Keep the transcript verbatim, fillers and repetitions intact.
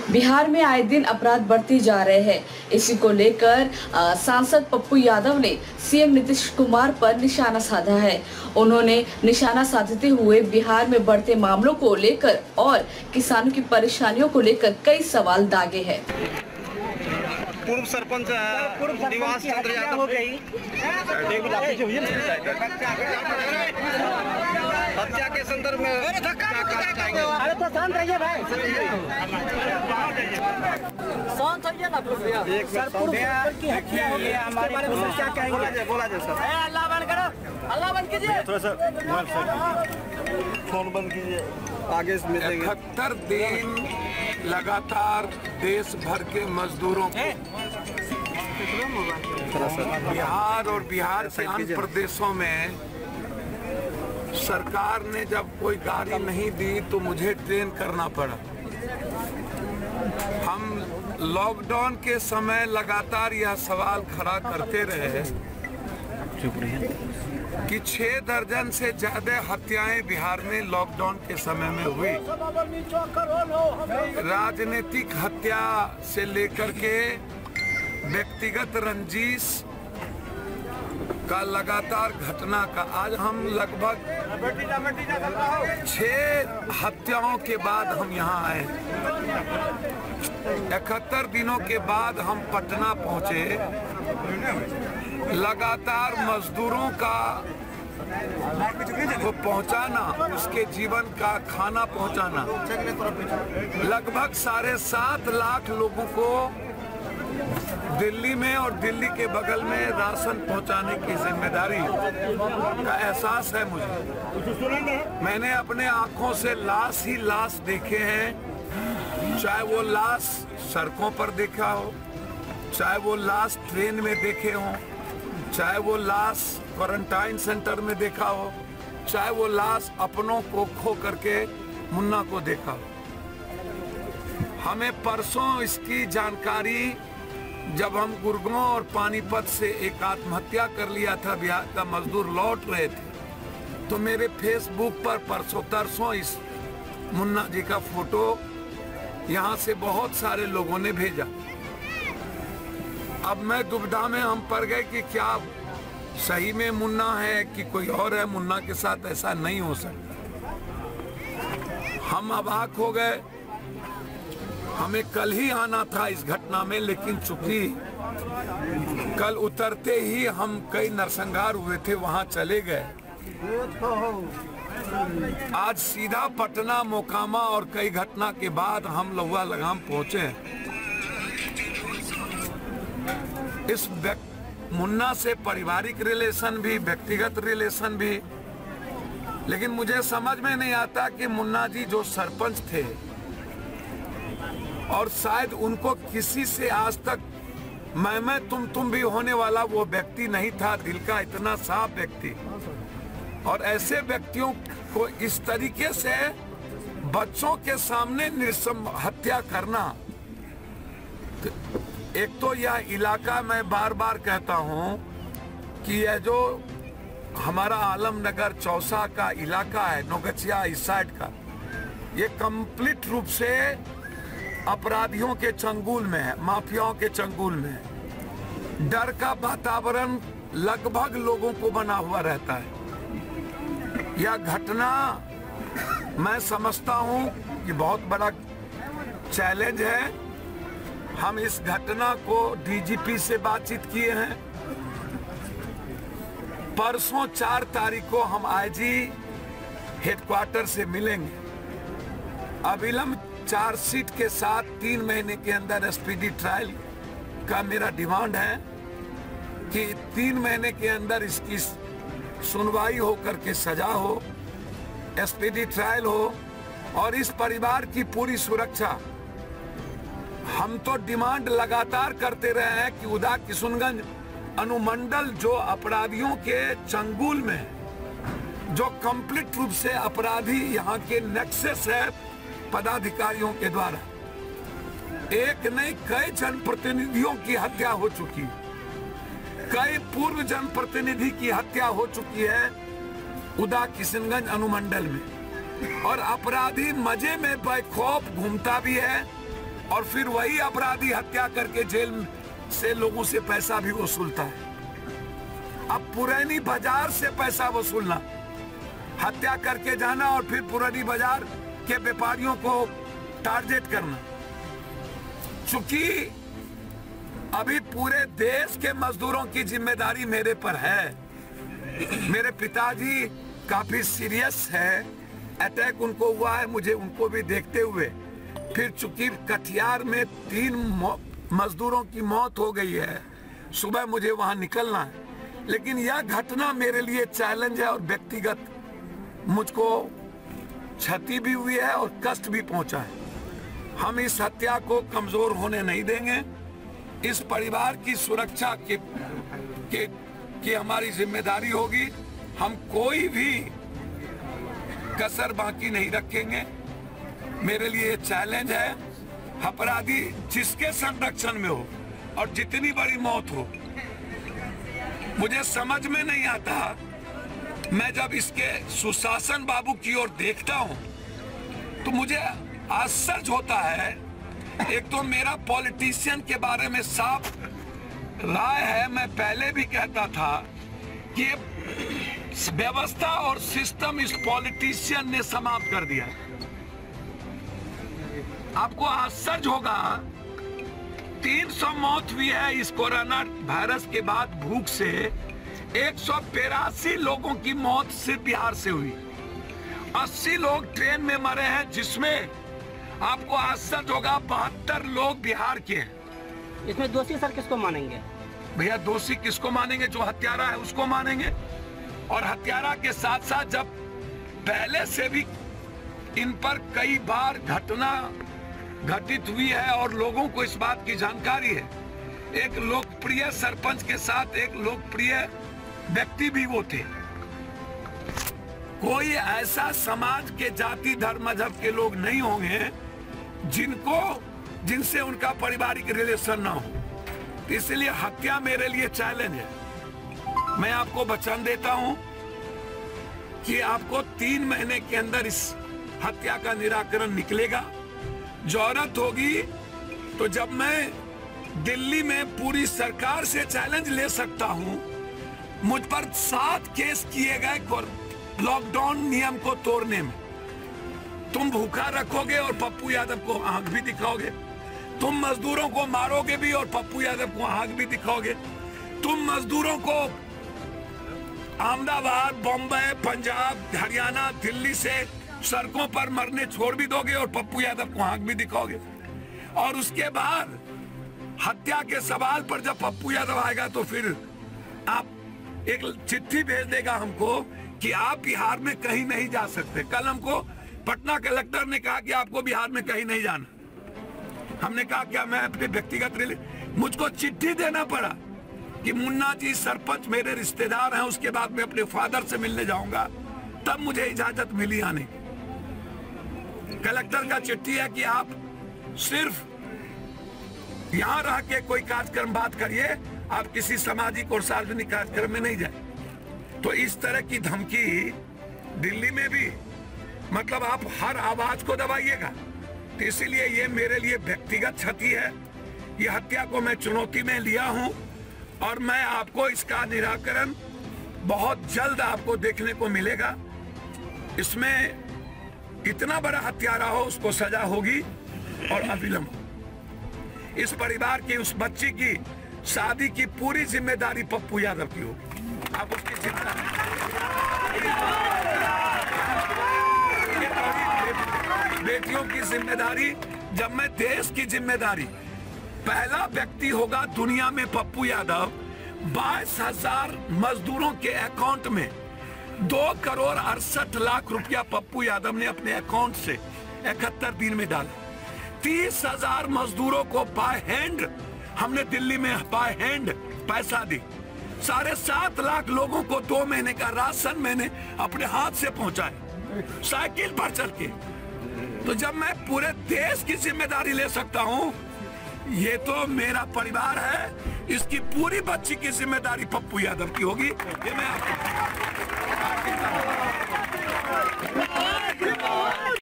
बिहार में आए दिन अपराध बढ़ते जा रहे हैं। इसी को लेकर सांसद पप्पू यादव ने सीएम नीतीश कुमार पर निशाना साधा है। उन्होंने निशाना साधते हुए बिहार में बढ़ते मामलों को लेकर और किसानों की परेशानियों को लेकर कई सवाल दागे हैं। पूर्व सरपंच निवास चंद्र यादव हो गई हत्या के संदर्भ में क्या कहना चाहेंगे? अरे तो शांत रहिए भाई, शांत होइए ना। सर पूर्व की हत्या हो गई, हमारे बारे में क्या कहेंगे? बोला जाए सर। अल्लाह बंद करो, अल्लाह बंद कीजिए। थोड़ा सा फोन बंद कीजिए। आगे इकहत्तर दिन लगातार देश भर के मजदूरों को बिहार और बिहार के अन्य प्रदेशों में सरकार ने जब कोई गाड़ी नहीं दी तो मुझे ट्रेन करना पड़ा। हम लॉकडाउन के समय लगातार यह सवाल खड़ा करते रहे कि छह दर्जन से ज्यादा हत्याएं बिहार में लॉकडाउन के समय में हुई। राजनीतिक हत्या से लेकर के व्यक्तिगत रंजिश का लगातार घटना का आज हम लगभग छह हत्याओं के बाद हम यहाँ आए। इकहत्तर दिनों के बाद हम पटना पहुँचे। लगातार मजदूरों का को पहुंचाना, उसके जीवन का खाना पहुंचाना, लगभग साढ़े सात लाख लोगों को दिल्ली में और दिल्ली के बगल में राशन पहुंचाने की जिम्मेदारी का एहसास है मुझे। मैंने अपने आंखों से लाश ही लाश देखे हैं, चाहे वो लाश सड़कों पर देखा हो, चाहे वो लाश ट्रेन में देखे हों, चाहे वो लाश क्वारंटाइन सेंटर में देखा हो, चाहे वो लाश अपनों को खो करके मुन्ना को देखा हो। हमें परसों इसकी जानकारी जब हम गुड़गांव और पानीपत से एक आत्महत्या कर लिया था, बिहार का मजदूर लौट रहे थे, तो मेरे फेसबुक पर परसों तरसों इस मुन्ना जी का फोटो यहाँ से बहुत सारे लोगों ने भेजा। अब मैं दुविधा में हम पड़ गए कि क्या सही में मुन्ना है कि कोई और है। मुन्ना के साथ ऐसा नहीं हो सकता। हम अवाक हो गए। हमें कल ही आना था इस घटना में, लेकिन चूंकि कल उतरते ही हम कई नरसंहार हुए थे, वहां चले गए। आज सीधा पटना, मोकामा और कई घटना के बाद हम लहुआ लगाम पहुंचे। इस मुन्ना से पारिवारिक रिलेशन भी, व्यक्तिगत रिलेशन भी, लेकिन मुझे समझ में नहीं आता कि मुन्ना जी जो सरपंच थे और शायद उनको किसी से आज तक मैं मैं तुम तुम भी होने वाला वो व्यक्ति नहीं था, दिल का इतना साफ व्यक्ति। और ऐसे व्यक्तियों को इस तरीके से बच्चों के सामने निर्सम हत्या करना, तो एक तो यह इलाका, मैं बार बार कहता हूं कि यह जो हमारा आलमनगर चौसा का इलाका है, नौगछिया इस साइड का, ये कंप्लीट रूप से अपराधियों के चंगुल में है, माफियाओं के चंगुल में है। डर का वातावरण लगभग लोगों को बना हुआ रहता है। यह घटना मैं समझता हूं कि बहुत बड़ा चैलेंज है। हम इस घटना को डीजीपी से बातचीत किए हैं। परसों चार तारीख को हम आईजी हेडक्वार्टर से मिलेंगे। अविलंब चार्जशीट के साथ तीन महीने के अंदर स्पीडी ट्रायल का मेरा डिमांड है कि तीन महीने के अंदर इसकी सुनवाई हो करके सजा हो, स्पीडी ट्रायल हो और इस परिवार की पूरी सुरक्षा। हम तो डिमांड लगातार करते रहे हैं कि उदा किशुनगंज अनुमंडल जो अपराधियों के चंगुल में, जो कंप्लीट रूप से अपराधी यहाँ के नेक्सस है पदाधिकारियों के द्वारा, एक नहीं कई जनप्रतिनिधियों की हत्या हो चुकी है, कई पूर्व जनप्रतिनिधि की हत्या हो चुकी है उदा किशनगंज अनुमंडल में। और अपराधी मजे में बेखौफ घूमता भी है और फिर वही अपराधी हत्या करके जेल से लोगों से पैसा भी वसूलता है। अब पुरानी बाजार से पैसा वसूलना, हत्या करके जाना और फिर पुरानी बाजार के व्यापारियों को टारगेट करना। चूंकि अभी पूरे देश के मजदूरों की जिम्मेदारी मेरे पर है। मेरे पिताजी काफी सीरियस है, अटैक उनको हुआ है, मुझे उनको भी देखते हुए फिर चूंकि कटिहार में तीन मजदूरों की मौत हो गई है, सुबह मुझे वहां निकलना है। लेकिन यह घटना मेरे लिए चैलेंज है और व्यक्तिगत मुझको क्षति भी हुई है और कष्ट भी पहुंचा है। हम इस हत्या को कमजोर होने नहीं देंगे। इस परिवार की सुरक्षा की, की, की हमारी जिम्मेदारी होगी। हम कोई भी कसर बाकी नहीं रखेंगे। मेरे लिए चैलेंज है, अपराधी जिसके संरक्षण में हो और जितनी बड़ी मौत हो, मुझे समझ में नहीं आता। मैं जब इसके सुशासन बाबू की ओर देखता हूं तो मुझे आश्चर्य होता है। एक तो मेरा पॉलिटिशियन के बारे में साफ राय है, मैं पहले भी कहता था कि व्यवस्था और सिस्टम इस पॉलिटिशियन ने समाप्त कर दिया। आपको आश्चर्य होगा, तीन सौ मौत हुई है इस कोरोना वायरस के बाद भूख से। एक सौ तिरासी लोगों की मौत सिर्फ बिहार से हुई। अस्सी लोग ट्रेन में मरे हैं, जिसमें आपको आश्चर्य होगा बहत्तर लोग बिहार के हैं। इसमें दोषी सर किसको मानेंगे? भैया दोषी किसको मानेंगे? जो हत्यारा है उसको मानेंगे। और हत्यारा के साथ साथ जब पहले से भी इन पर कई बार घटना घटित हुई है और लोगों को इस बात की जानकारी है। एक लोकप्रिय सरपंच के साथ एक लोकप्रिय व्यक्ति भी वो थे। कोई ऐसा समाज के जाति धर्म मजहब के लोग नहीं होंगे जिनको जिनसे उनका पारिवारिक रिलेशन ना हो। इसलिए हत्या मेरे लिए चैलेंज है। मैं आपको वचन देता हूं कि आपको तीन महीने के अंदर इस हत्या का निराकरण निकलेगा। जरूरत होगी तो जब मैं दिल्ली में पूरी सरकार से चैलेंज ले सकता हूं, मुझ पर सात केस किए गए लॉकडाउन नियम को तोड़ने में। तुम भूखा रखोगे और पप्पू यादव को आंख भी दिखाओगे। तुम मजदूरों को मारोगे भी और पप्पू यादव को आंख भी दिखाओगे। तुम मजदूरों को अहमदाबाद, बॉम्बे, पंजाब, हरियाणा, दिल्ली से सड़कों पर मरने छोड़ भी दोगे और पप्पू यादव को आंख भी दिखाओगे। और उसके बाद हत्या के सवाल पर जब पप्पू यादव आएगा तो फिर आप एक चिट्ठी भेज देगा हमको कि आप बिहार में कहीं नहीं जा सकते। कल हमको पटना कलेक्टर ने कहा कि आपको बिहार में कहीं नहीं जाना। हमने कहा क्या मैं अपने व्यक्तिगत रिले मुझको चिट्ठी देना पड़ा कि मुन्ना जी सरपंच मेरे रिश्तेदार हैं, उसके बाद मैं अपने फादर से मिलने जाऊंगा, तब मुझे इजाजत मिली आने की। कलेक्टर का चिट्ठी है कि आप सिर्फ यहां रह के कोई कार्यक्रम बात करिए, आप किसी सामाजिक और सार्वजनिक कार्यक्रम में नहीं जाए। तो इस तरह की धमकी दिल्ली में भी, मतलब आप हर आवाज को दबाइएगा। तो इसीलिए ये मेरे लिए व्यक्तिगत क्षति है। ये हत्या को मैं चुनौती में लिया हूं और मैं आपको इसका निराकरण बहुत जल्द आपको देखने को मिलेगा। इसमें इतना बड़ा हत्यारा हो उसको सजा होगी और अविलंब। इस परिवार की उस बच्ची की शादी की पूरी जिम्मेदारी पप्पू यादव की होगी। आप उसकी चिंता बेटियों की जिम्मेदारी, जब मैं देश की जिम्मेदारी, पहला व्यक्ति होगा दुनिया में पप्पू यादव, बाईस हजार मजदूरों के अकाउंट में दो करोड़ अड़सठ लाख रुपया पप्पू यादव ने अपने अकाउंट से इकहत्तर दिन में डाला। तीस हजार मजदूरों को बाय हैंड हमने दिल्ली में बाय हैंड पैसा दी। साढ़े सात लाख लोगों को दो महीने का राशन मैंने अपने हाथ से पहुंचाया, साइकिल पर चल के। तो जब मैं पूरे देश की जिम्मेदारी ले सकता हूं, ये तो मेरा परिवार है, इसकी पूरी बच्ची की जिम्मेदारी पप्पू यादव की होगी। ये मैं आपको